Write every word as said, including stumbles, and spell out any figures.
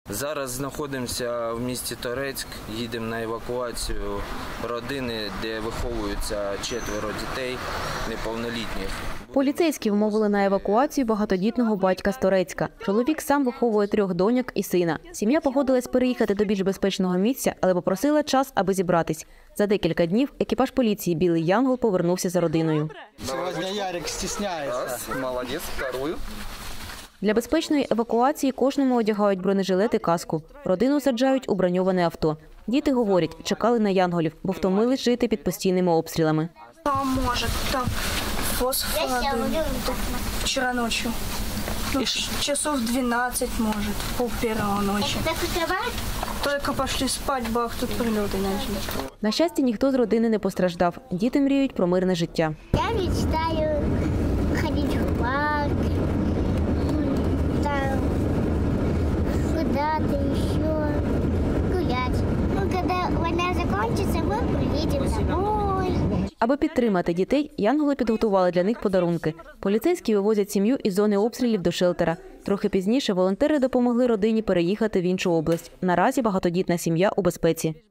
Зараз знаходимося в місті Торецьк, їдемо на евакуацію родини, де виховуються четверо дітей неповнолітніх. Поліцейські вмовили на евакуацію багатодітного батька з Торецька. Чоловік сам виховує трьох доньок і сина. Сім'я погодилась переїхати до більш безпечного місця, але попросила час, аби зібратись. За декілька днів екіпаж поліції «Білий Янгол» повернувся за родиною. Сьогодні Ярик стісняється. Молодець, вторую. Для безпечної евакуації кожному одягають бронежилет і каску. Родину саджають у броньоване авто. Діти говорять, чекали на янголів, бо втомились жити під постійними обстрілами. Там может, там фосфор вчера ночью. Ну, часов двенадцать, может, пол первого ночи. Только пошли спать, бах, тут прилеты начали. На щастя, ніхто з родини не постраждав. Діти мріють про мирне життя. Я мечтаю ходить в парк, там куда-то еще гулять. Ну, когда война закончится, мы приедем домой. Аби підтримати дітей, янголи підготували для них подарунки. Поліцейські вивозять сім'ю із зони обстрілів до шелтера. Трохи пізніше волонтери допомогли родині переїхати в іншу область. Наразі багатодітна сім'я у безпеці.